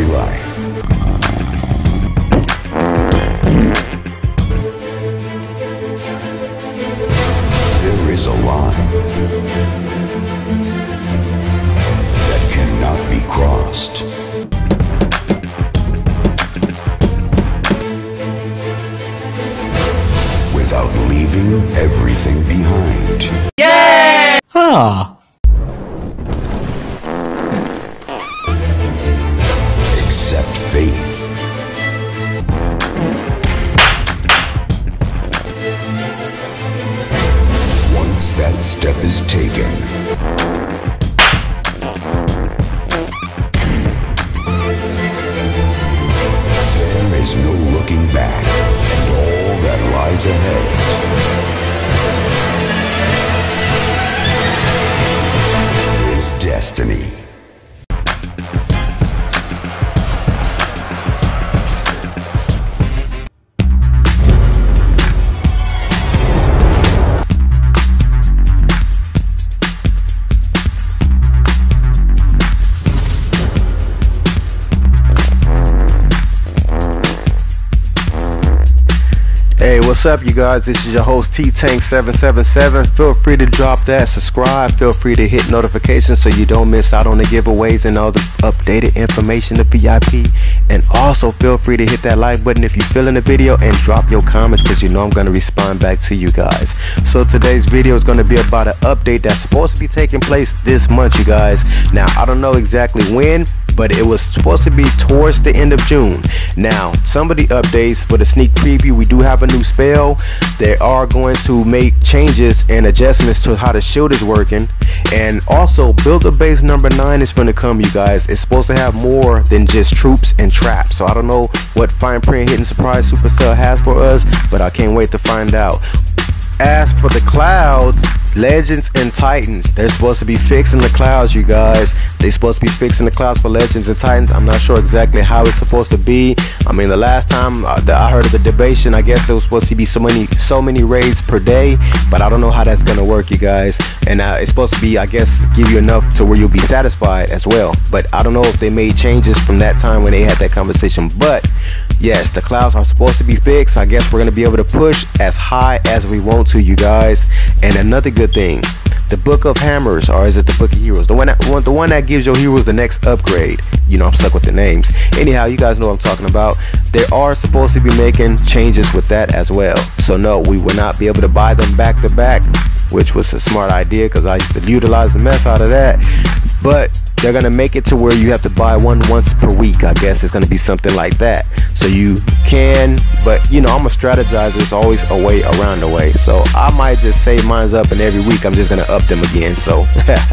every life. There is a line that cannot be crossed. Without leaving everything behind. Yeah! Ah. Except faith. Once that step is taken, there is no looking back, and all that lies ahead is destiny. Hey, what's up, you guys? This is your host T-Tank777. Feel free to drop that, subscribe, feel free to hit notifications so you don't miss out on the giveaways and all the updated information, the VIP. And also feel free to hit that like button if you're feeling the video, and drop your comments because you know I'm going to respond back to you guys. So today's video is going to be about an update that's supposed to be taking place this month, you guys. Now, I don't know exactly when, but it was supposed to be towards the end of June. Now, some of the updates for the sneak preview, we do have a new spell. They are going to make changes and adjustments to how the shield is working. And also, Builder Base number 9 is going to come, you guys. It's supposed to have more than just troops and traps. So I don't know what fine print hidden surprise Supercell has for us, but I can't wait to find out. As for the clouds, Legends and Titans, they're supposed to be fixing the clouds, you guys. They're supposed to be fixing the clouds for Legends and Titans. I'm not sure exactly how it's supposed to be. I mean, the last time that I heard of the debation, I guess it was supposed to be so many raids per day, but I don't know how that's gonna work, you guys. And it's supposed to be, I guess, give you enough to where you'll be satisfied as well. But I don't know if they made changes from that time when they had that conversation. But yes, the clouds are supposed to be fixed. I guess we're gonna be able to push as high as we want to, you guys. And another good thing, the Book of Hammers, or is it the Book of Heroes, the one that gives your heroes the next upgrade. You know, I'm stuck with the names. Anyhow, you guys know what I'm talking about. They are supposed to be making changes with that as well. So no, we will not be able to buy them back to back, which was a smart idea because I used to utilize the mess out of that. But they're gonna make it to where you have to buy one once per week. I guess it's gonna be something like that. So you can, but you know, I'm a strategizer. There's always a way around the way. So I might just save mine up, and every week I'm just gonna up them again. So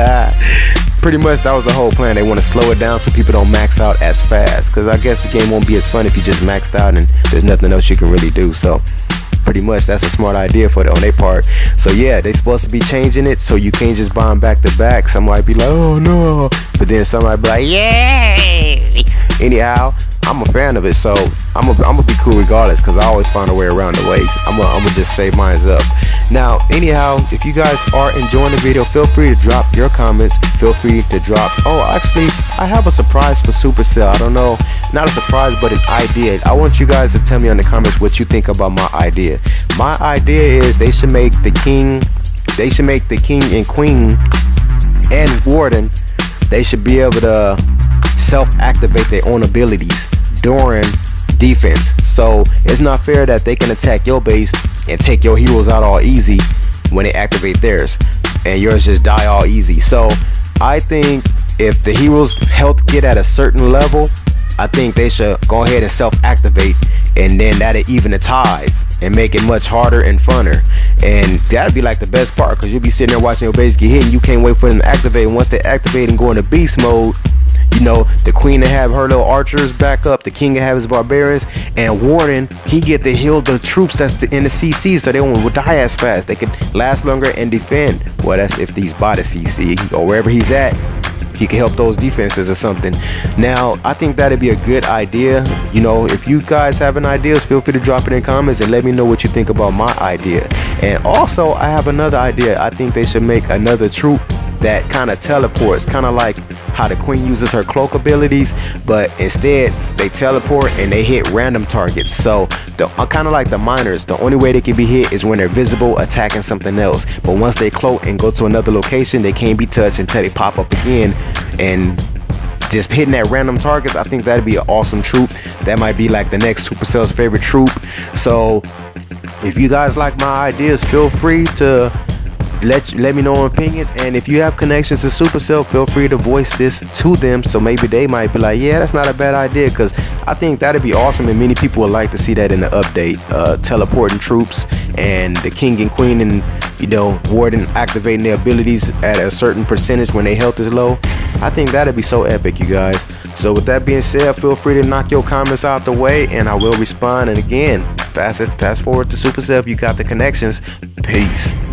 pretty much that was the whole plan. They want to slow it down so people don't max out as fast, because I guess the game won't be as fun if you just maxed out and there's nothing else you can really do. So pretty much that's a smart idea for on their part. So yeah, they supposed to be changing it so you can't just buy them back to back. Some might be like, oh no, but then some might be like, yay. Anyhow, I'm a fan of it, so I'm gonna be cool regardless, because I always find a way around the way. I'm gonna just save mine up. Now, anyhow, if you guys are enjoying the video, feel free to drop your comments. Feel free to drop. Oh, actually, I have a surprise for Supercell. I don't know, not a surprise, but an idea. I want you guys to tell me in the comments what you think about my idea. My idea is they should make the king and queen and warden. They should be able to self-activate their own abilities during defense. So it's not fair that they can attack your base and take your heroes out all easy when they activate theirs, and yours just die all easy. So I think if the heroes' health get at a certain level, I think they should go ahead and self-activate, and then that'll even the ties and make it much harder and funner. And that'd be like the best part, because you'll be sitting there watching your base get hit and you can't wait for them to activate. And once they activate and go into beast mode, you know, the queen to have her little archers back up, the king to have his barbarians, and warden, he get to heal the troops that's in the CC, so they won't die as fast. They can last longer and defend. Well, that's if he's by the CC or wherever he's at. He can help those defenses or something. Now, I think that'd be a good idea. You know, if you guys have any ideas, feel free to drop it in comments and let me know what you think about my idea. And also, I have another idea. I think they should make another troop that kind of teleports, kind of like how the queen uses her cloak abilities, but instead they teleport and they hit random targets. So kind of like the miners, the only way they can be hit is when they're visible attacking something else, but once they cloak and go to another location, they can't be touched until they pop up again. And just hitting at random targets, I think that'd be an awesome troop. That might be like the next Supercell's favorite troop. So if you guys like my ideas, feel free to let me know opinions, and if you have connections to Supercell, feel free to voice this to them, so maybe they might be like, yeah, that's not a bad idea, because I think that'd be awesome, and many people would like to see that in the update. Teleporting troops and the king and queen, and you know, Warden activating their abilities at a certain percentage when their health is low. I think that'd be so epic, you guys. So with that being said, feel free to knock your comments out the way, and I will respond. And again, fast forward to Supercell if you got the connections. Peace.